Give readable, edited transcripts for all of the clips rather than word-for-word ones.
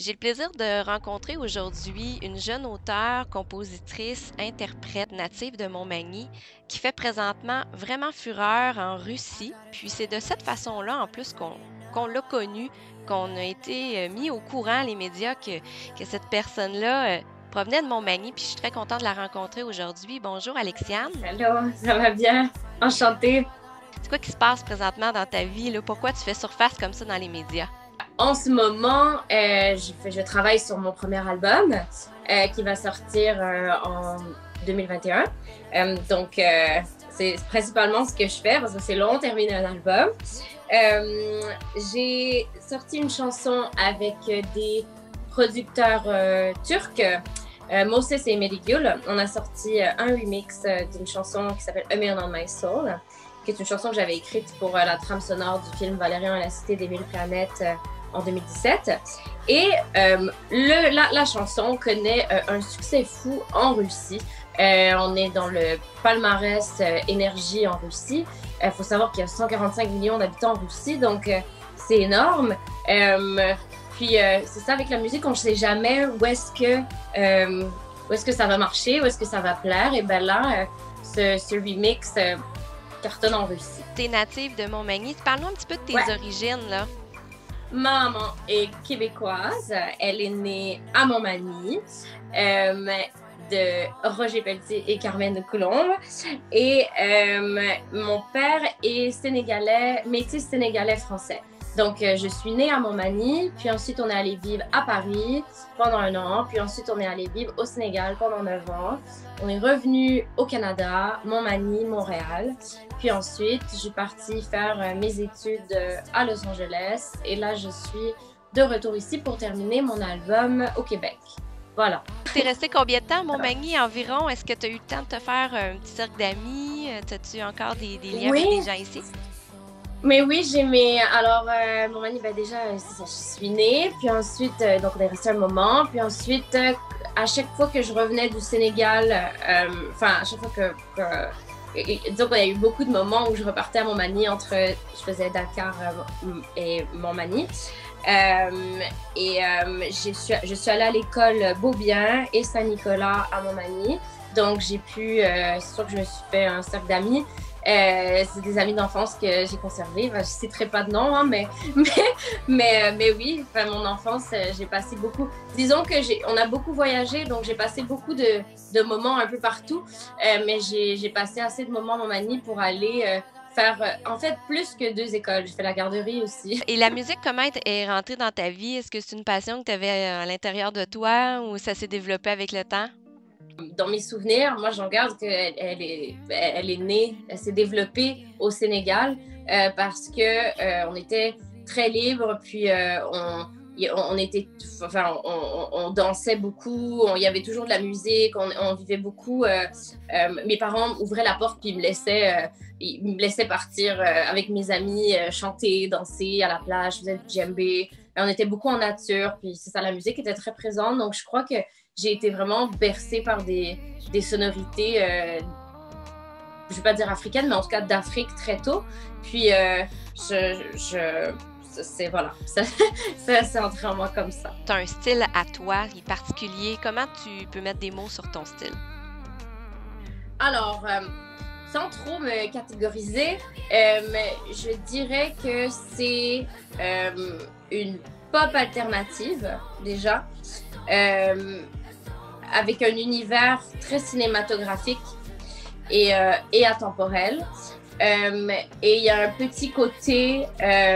J'ai le plaisir de rencontrer aujourd'hui une jeune auteure, compositrice, interprète native de Montmagny qui fait présentement vraiment fureur en Russie. Puis c'est de cette façon-là, en plus, qu'on l'a connue, qu'on a été mis au courant, les médias, que cette personne-là provenait de Montmagny. Puis je suis très contente de la rencontrer aujourd'hui. Bonjour, Alexiane. Allô, ça va bien? Enchantée. C'est quoi qui se passe présentement dans ta vie, là? Pourquoi tu fais surface comme ça dans les médias? En ce moment, je travaille sur mon premier album qui va sortir en 2021. C'est principalement ce que je fais parce que c'est long terminer un album. J'ai sorti une chanson avec des producteurs turcs, Moses et Medigul. On a sorti un remix d'une chanson qui s'appelle A Man on My Soul, qui est une chanson que j'avais écrite pour la trame sonore du film Valérian et la Cité des Mille Planètes en 2017. Et la chanson connaît un succès fou en Russie. On est dans le palmarès énergie en Russie. Il faut savoir qu'il y a 145 millions d'habitants en Russie, donc c'est énorme. C'est ça, avec la musique, on ne sait jamais où est-ce que ça va marcher, où est-ce que ça va plaire. Et bien là, ce remix cartonne en Russie. Tu es native de Montmagny. Parle-nous un petit peu de tes origines, là. Ma maman est québécoise. Elle est née à Montmagny, de Roger Pelletier et Carmen de Coulombe. Et mon père est sénégalais, métis sénégalais-français. Donc, je suis née à Montmagny, puis ensuite on est allé vivre à Paris pendant 1 an, puis ensuite on est allé vivre au Sénégal pendant 9 ans. On est revenu au Canada, Montmagny, Montréal. Puis ensuite, je suis partie faire mes études à Los Angeles. Et là, je suis de retour ici pour terminer mon album au Québec. Voilà. T'es resté combien de temps à Montmagny environ? Est-ce que tu as eu le temps de te faire un petit cercle d'amis? As-tu encore des liens avec des gens ici? Mais oui, Alors, Montmagny, déjà, ça, je suis née. Puis ensuite, donc on est resté un moment. Puis ensuite, à chaque fois que je revenais du Sénégal, à chaque fois disons qu'il y a eu beaucoup de moments où je repartais à Montmagny je faisais Dakar et Montmagny. Je suis allée à l'école Beaubien et Saint-Nicolas à Montmagny. Donc, c'est sûr que je me suis fait un cercle d'amis. C'est des amis d'enfance que j'ai conservés. Je ne citerai pas de nom, hein, mais oui, mon enfance, j'ai passé beaucoup. Disons on a beaucoup voyagé, donc j'ai passé beaucoup de moments un peu partout. Mais j'ai passé assez de moments à Montmagny pour aller faire, en fait, plus que 2 écoles. J'ai fait la garderie aussi. Et la musique, comment est rentrée dans ta vie? Est-ce que c'est une passion que tu avais à l'intérieur de toi ou ça s'est développé avec le temps? Dans mes souvenirs, moi, j'en garde qu'elle elle est née, elle s'est développée au Sénégal parce que on était très libre, puis on dansait beaucoup, il y avait toujours de la musique, on vivait beaucoup. Mes parents ouvraient la porte puis ils me laissaient partir avec mes amis, chanter, danser à la plage, je faisais du djembé. On était beaucoup en nature, puis c'est ça, la musique était très présente, donc je crois que j'ai été vraiment bercée par des sonorités, je ne vais pas dire africaines, mais en tout cas d'Afrique très tôt. Puis, voilà, c'est entré en moi comme ça. Tu as un style à toi, qui est particulier. Comment tu peux mettre des mots sur ton style? Alors, sans trop me catégoriser, je dirais que c'est une pop alternative, déjà. Avec un univers très cinématographique et atemporel. Et il y a un petit côté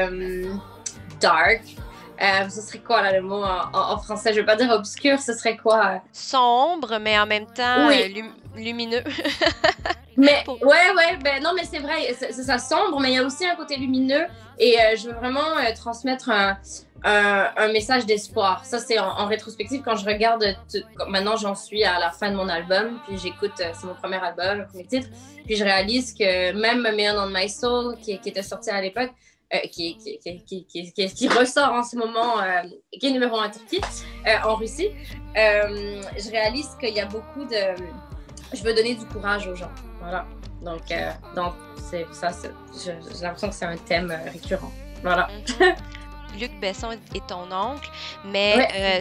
dark. Ce serait quoi là, le mot en français? Je ne vais pas dire obscur, ce serait quoi? Sombre, mais en même temps lumineux. Mais non, mais c'est vrai, c'est ça, sombre, mais il y a aussi un côté lumineux. Et je veux vraiment transmettre un message d'espoir. Ça, c'est en rétrospective, quand je regarde, maintenant j'en suis à la fin de mon album, puis j'écoute, c'est mon premier album, le premier titre, puis je réalise que même Man on My Soul, qui était sorti à l'époque, qui ressort en ce moment, qui est numéro 1 en Turquie, en Russie, je réalise qu'il y a beaucoup de... Je veux donner du courage aux gens. Voilà. Donc c'est ça, j'ai l'impression que c'est un thème récurrent. Voilà. Luc Besson est ton oncle, mais Ouais.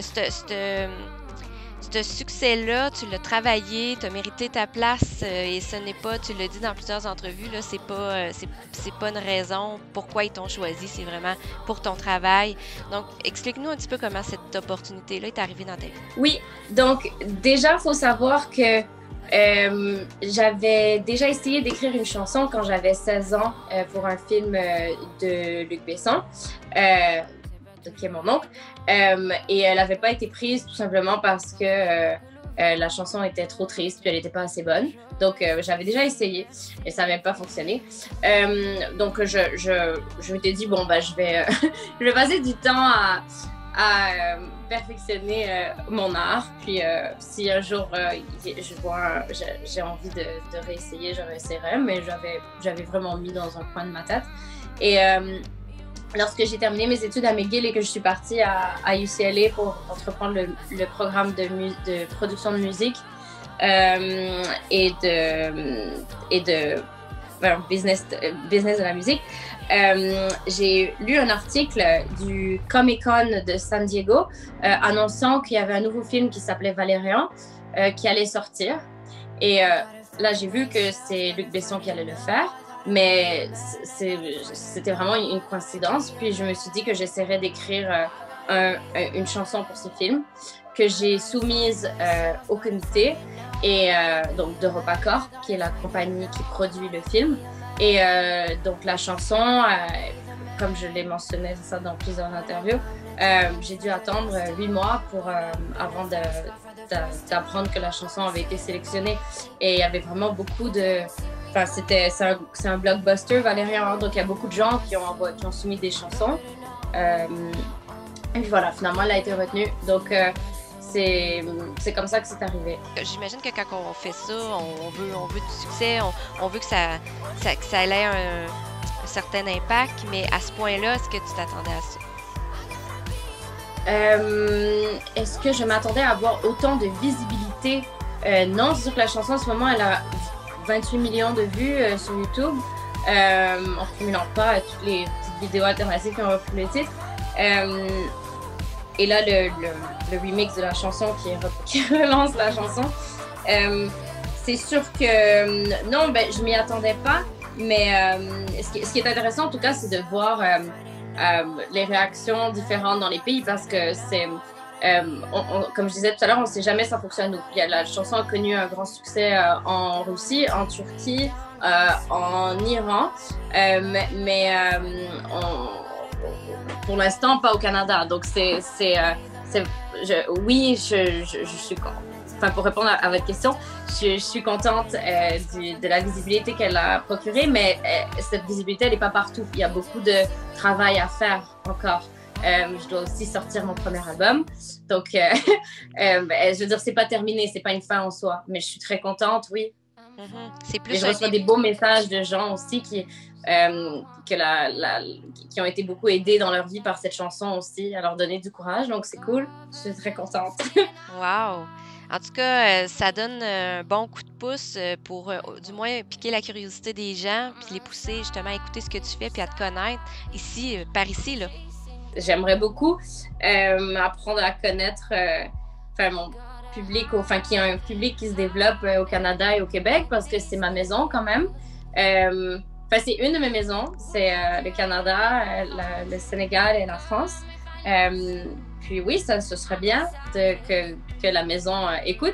ce succès-là, tu l'as travaillé, tu as mérité ta place et ce n'est pas, tu l'as dit dans plusieurs entrevues, là, c'est pas une raison pourquoi ils t'ont choisi, c'est vraiment pour ton travail. Donc, explique-nous un petit peu comment cette opportunité-là est arrivée dans ta vie. Oui, donc déjà, il faut savoir que j'avais déjà essayé d'écrire une chanson quand j'avais 16 ans pour un film de Luc Besson, qui est mon oncle, et elle n'avait pas été prise tout simplement parce que la chanson était trop triste puis elle n'était pas assez bonne. Donc j'avais déjà essayé et ça n'avait pas fonctionné. Donc je m'étais dit, bon, bah, je vais passer du temps à perfectionner mon art. Puis si un jour j'ai envie de réessayer, je réessayerai. Mais j'avais vraiment mis dans un coin de ma tête. Et lorsque j'ai terminé mes études à McGill et que je suis partie à UCLA pour entreprendre le programme de production de musique et de business de la musique, j'ai lu un article du Comic-Con de San Diego annonçant qu'il y avait un nouveau film qui s'appelait Valérian qui allait sortir. Et là, j'ai vu que c'est Luc Besson qui allait le faire. Mais c'était vraiment une coïncidence. Puis je me suis dit que j'essaierais d'écrire une chanson pour ce film que j'ai soumise au comité et donc d'EuropaCorp, qui est la compagnie qui produit le film. Et donc la chanson, comme je l'ai mentionné ça dans plusieurs interviews, j'ai dû attendre 8 mois avant d'apprendre que la chanson avait été sélectionnée. Et il y avait vraiment beaucoup de... Enfin, c'est un blockbuster, Valérian, donc il y a beaucoup de gens qui ont soumis des chansons. Et puis voilà, finalement, elle a été retenue. Donc, c'est comme ça que c'est arrivé. J'imagine que quand on fait ça, on veut du succès, on veut que ça ait un certain impact, mais à ce point-là, est-ce que tu t'attendais à ça? Est-ce que je m'attendais à avoir autant de visibilité? Non, c'est sûr que la chanson, en ce moment, elle a 28 millions de vues sur YouTube, en cumulant pas toutes les petites vidéos alternatives qui ont repris le titre. Et là, le remix de la chanson qui relance la chanson, c'est sûr que non, ben, je m'y attendais pas, mais ce qui est intéressant en tout cas, c'est de voir les réactions différentes dans les pays parce que c'est... comme je disais tout à l'heure, on ne sait jamais ça fonctionne. Donc, la chanson a connu un grand succès en Russie, en Turquie, en Iran, mais pour l'instant pas au Canada. Donc oui, je suis... Enfin, pour répondre à votre question, je suis contente de la visibilité qu'elle a procurée, mais cette visibilité, elle n'est pas partout. Il y a beaucoup de travail à faire encore. Je dois aussi sortir mon premier album. Donc, je veux dire, c'est pas terminé, c'est pas une fin en soi. Mais je suis très contente, oui. C'est plus et je reçois des beaux messages de gens aussi qui ont été beaucoup aidés dans leur vie par cette chanson aussi, à leur donner du courage. Donc, c'est cool. Je suis très contente. Wow! En tout cas, ça donne un bon coup de pouce pour du moins piquer la curiosité des gens puis les pousser justement à écouter ce que tu fais puis à te connaître ici, par ici, là. J'aimerais beaucoup apprendre à connaître mon public, qu'il y a un public qui se développe au Canada et au Québec parce que c'est ma maison quand même. C'est une de mes maisons, c'est le Canada, le Sénégal et la France. Puis oui, ce serait bien que la maison écoute.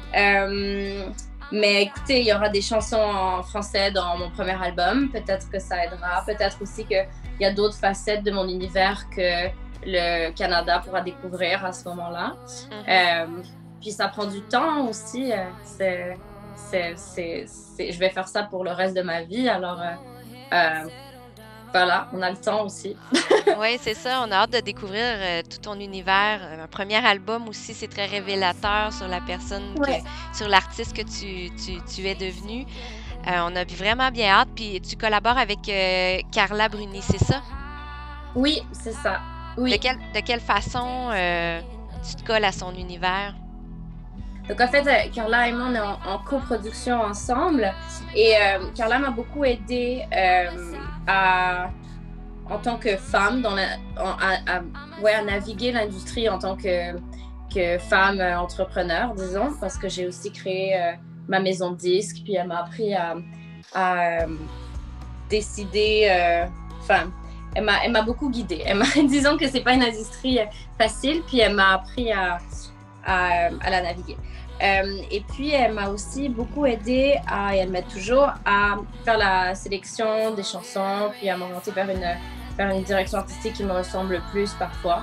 Mais écoutez, il y aura des chansons en français dans mon premier album. Peut-être que ça aidera. Peut-être aussi qu'il y a d'autres facettes de mon univers que le Canada pourra découvrir à ce moment-là. Puis ça prend du temps aussi. Je vais faire ça pour le reste de ma vie. Alors, voilà, on a le temps aussi. Oui, c'est ça. On a hâte de découvrir tout ton univers. Un premier album aussi, c'est très révélateur sur la personne, sur l'artiste que tu es devenue. On a vraiment bien hâte. Puis tu collabores avec Carla Bruni, c'est ça? Oui, c'est ça. Oui. De quelle façon tu te colles à son univers? Donc en fait, Carla et moi, on est en coproduction ensemble. Et Carla m'a beaucoup aidée à en tant que femme, à naviguer l'industrie en tant que femme entrepreneur, disons, parce que j'ai aussi créé ma maison de disques, puis elle m'a appris à décider, elle m'a beaucoup guidée. Disons que c'est pas une industrie facile, puis elle m'a appris à la naviguer. Et puis, elle m'a aussi beaucoup aidée et elle m'aide toujours à faire la sélection des chansons, puis à m'orienter vers une direction artistique qui me ressemble le plus parfois.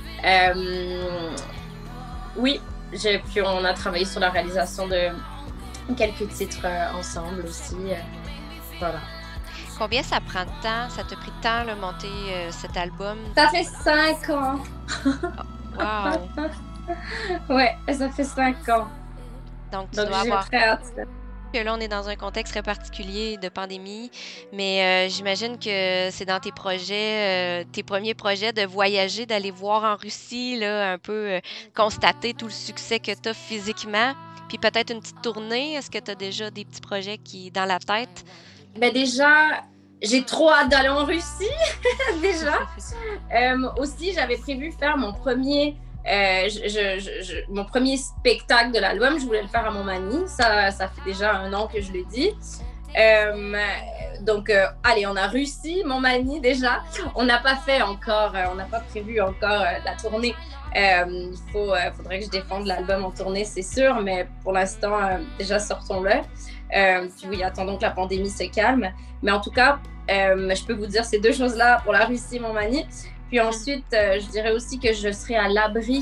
Oui, puis on a travaillé sur la réalisation de quelques titres ensemble aussi. Voilà. Combien ça prend de temps? Ça t'a pris de temps de monter cet album? Ça fait 5 ans. Wow! Ouais, ça fait 5 ans. Donc tu dois j'ai avoir... très hâte. Que là, on est dans un contexte très particulier de pandémie, mais j'imagine que c'est dans tes projets, tes premiers projets de voyager, d'aller voir en Russie, là, un peu constater tout le succès que tu as physiquement, puis peut-être une petite tournée. Est-ce que tu as déjà des petits projets dans la tête? Ben déjà, j'ai trop hâte d'aller en Russie, déjà. Aussi, j'avais prévu faire mon premier spectacle de l'album. Je voulais le faire à Montmagny. Ça fait déjà 1 an que je le dis. Donc, allez, on a Russie, Montmagny déjà. On n'a pas fait encore, on n'a pas prévu encore la tournée. Faudrait que je défende l'album en tournée, c'est sûr, mais pour l'instant, déjà sortons-le. Puis oui, attendons que la pandémie se calme. Mais en tout cas, je peux vous dire ces 2 choses-là pour la Russie, Montmagny. Puis ensuite, je dirais aussi que je serai à l'Abri.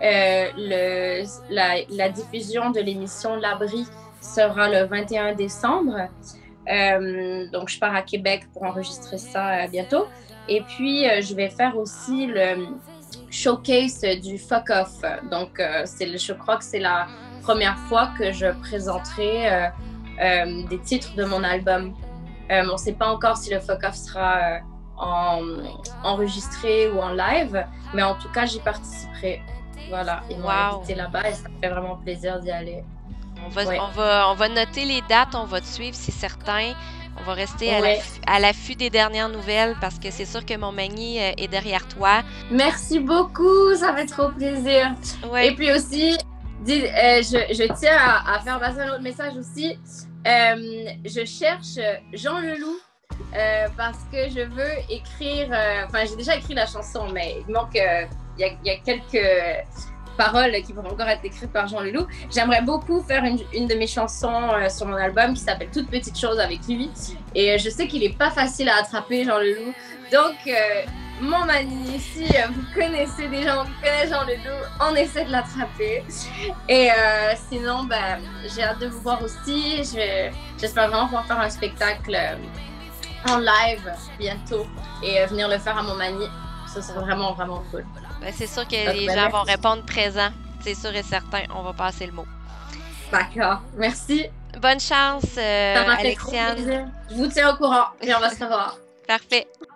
La diffusion de l'émission L'Abri sera le 21 décembre. Donc, je pars à Québec pour enregistrer ça bientôt. Et puis, je vais faire aussi le showcase du Fuck Off. Donc, je crois que c'est la première fois que je présenterai des titres de mon album. On ne sait pas encore si le Fuck Off sera enregistré ou en live, mais en tout cas, j'y participerai. Voilà, ils m'ont invité là-bas et ça me fait vraiment plaisir d'y aller. On va noter les dates, on va te suivre, c'est certain. On va rester à l'affût des dernières nouvelles parce que c'est sûr que Montmagny est derrière toi. Merci beaucoup, ça fait trop plaisir. Ouais. Et puis aussi, je tiens à faire passer un autre message aussi. Je cherche Jean Leloup parce que je veux écrire... j'ai déjà écrit la chanson, mais il manque... Il y a quelques paroles qui vont encore être écrites par Jean Leloup. J'aimerais beaucoup faire une de mes chansons sur mon album qui s'appelle Toute petite chose avec lui. Et je sais qu'il n'est pas facile à attraper, Jean Leloup. Donc, Montmagny, si vous connaissez des gens qui connaissent Jean Leloup, on essaie de l'attraper. Et sinon, j'ai hâte de vous voir aussi. J'espère vraiment pouvoir faire un spectacle en live bientôt et venir le faire à Montmagny. Ça serait vraiment, vraiment cool. C'est sûr que les gens vont répondre présent. C'est sûr et certain. On va passer le mot. D'accord. Merci. Bonne chance, Alexiane. Je vous tiens au courant et on va se revoir. Parfait.